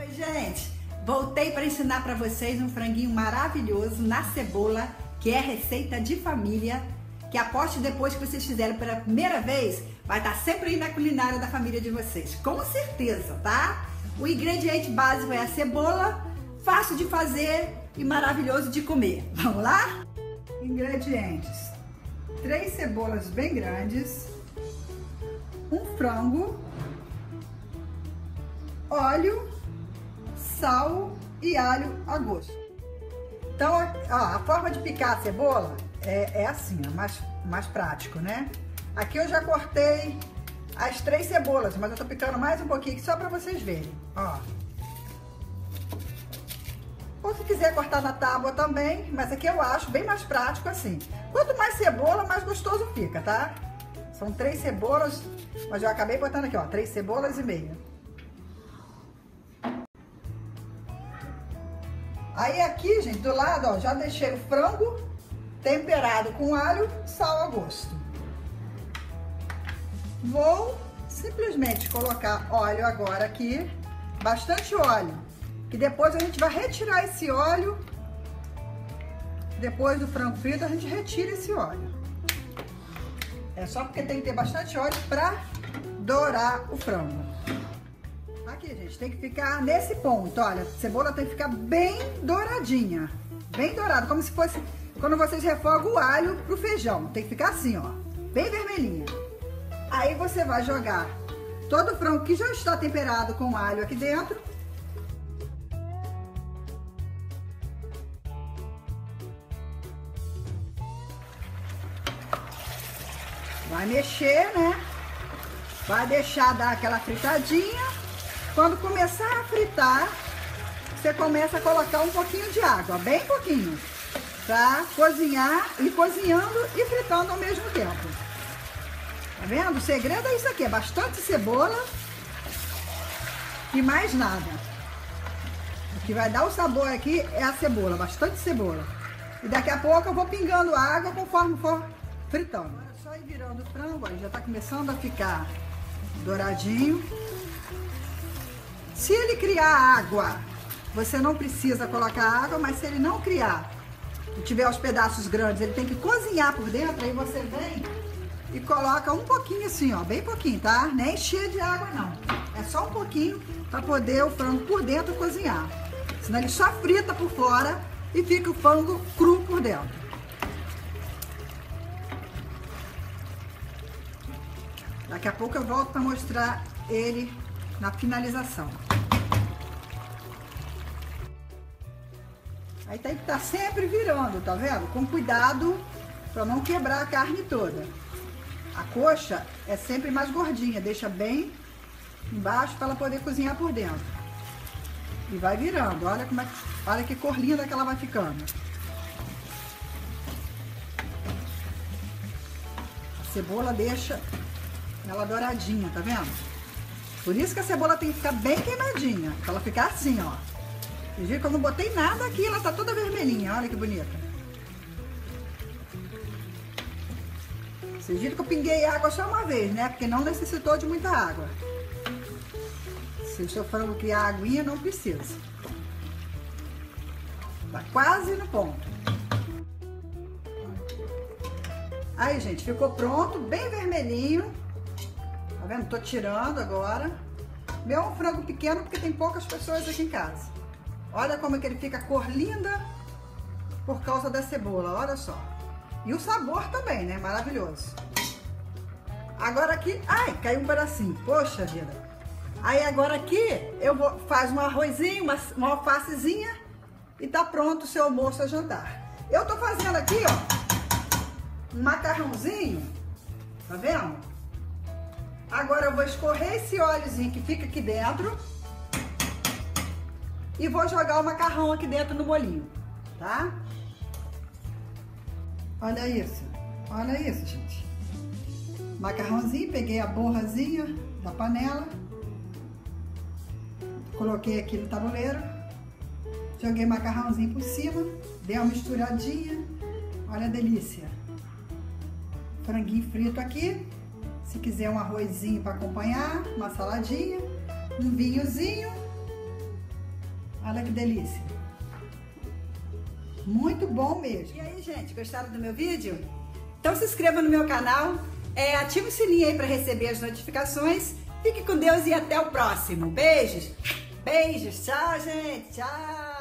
Oi, gente! Voltei para ensinar para vocês um franguinho maravilhoso na cebola, que é receita de família, que aposto depois que vocês fizerem pela primeira vez, vai estar sempre aí na culinária da família de vocês, com certeza, tá? O ingrediente básico é a cebola, fácil de fazer e maravilhoso de comer. Vamos lá? Ingredientes: 3 cebolas bem grandes, um frango, óleo, sal e alho a gosto. Então, a forma de picar a cebola é assim, mais prático, né? Aqui eu já cortei as 3 cebolas, mas eu tô picando mais um pouquinho aqui só pra vocês verem, ó. Ou se quiser cortar na tábua também, mas aqui eu acho bem mais prático assim. Quanto mais cebola, mais gostoso fica, tá? São 3 cebolas, mas eu acabei botando aqui, ó, 3 cebolas e meia. Aí aqui, gente, do lado, ó, já deixei o frango temperado com alho, sal a gosto. Vou simplesmente colocar óleo agora aqui, bastante óleo, que depois a gente vai retirar esse óleo. Depois do frango frito, a gente retira esse óleo. É só porque tem que ter bastante óleo para dourar o frango. Aqui, gente, tem que ficar nesse ponto, olha, a cebola tem que ficar bem douradinha, bem dourada, como se fosse quando vocês refogam o alho pro feijão, tem que ficar assim, ó, bem vermelhinha. Aí você vai jogar todo o frango que já está temperado com alho aqui dentro. Vai mexer, né? Vai deixar dar aquela fritadinha. Quando começar a fritar, você começa a colocar um pouquinho de água, bem pouquinho, pra cozinhar, e cozinhando e fritando ao mesmo tempo. Tá vendo? O segredo é isso aqui, é bastante cebola e mais nada. O que vai dar o sabor aqui é a cebola, bastante cebola. E daqui a pouco eu vou pingando água conforme for fritando. Agora é só ir virando o frango, ó, já tá começando a ficar douradinho. Se ele criar água, você não precisa colocar água, mas se ele não criar e tiver os pedaços grandes, ele tem que cozinhar por dentro, aí você vem e coloca um pouquinho assim, ó, bem pouquinho, tá? Nem cheio de água não, é só um pouquinho para poder o frango por dentro cozinhar. Senão ele só frita por fora e fica o frango cru por dentro. Daqui a pouco eu volto para mostrar ele na finalização. Aí tem que estar sempre virando, tá vendo? Com cuidado para não quebrar a carne toda. A coxa é sempre mais gordinha, deixa bem embaixo para ela poder cozinhar por dentro. E vai virando, olha como é, olha que cor linda que ela vai ficando. A cebola deixa ela douradinha, tá vendo? Por isso que a cebola tem que ficar bem queimadinha, pra ela ficar assim, ó. Vocês viram que eu não botei nada aqui, ela tá toda vermelhinha, olha que bonita. Vocês viram que eu pinguei água só uma vez, né? Porque não necessitou de muita água. Se o seu frango criar aguinha, não precisa. Tá quase no ponto. Aí, gente, ficou pronto, bem vermelhinho. Tá vendo? Tô tirando agora. Meu é um frango pequeno porque tem poucas pessoas aqui em casa. Olha como é que ele fica cor linda por causa da cebola, olha só. E o sabor também, né? Maravilhoso. Agora aqui, ai, caiu um pedacinho, poxa vida. Aí agora aqui eu vou fazer um arrozinho, uma alfacezinha e tá pronto o seu almoço a jantar. Eu tô fazendo aqui, ó, um macarrãozinho, tá vendo? Agora eu vou escorrer esse óleozinho que fica aqui dentro e vou jogar o macarrão aqui dentro no bolinho, tá? Olha isso, gente. Macarrãozinho, peguei a borrazinha da panela, coloquei aqui no tabuleiro, joguei macarrãozinho por cima, dei uma misturadinha, olha a delícia. Franguinho frito aqui. Se quiser um arrozinho para acompanhar, uma saladinha, um vinhozinho Olha que delícia. Muito bom mesmo. E aí, gente, gostaram do meu vídeo? Então se inscreva no meu canal, ative o sininho aí para receber as notificações. Fique com Deus e até o próximo. Beijos! Beijos! Tchau, gente! Tchau!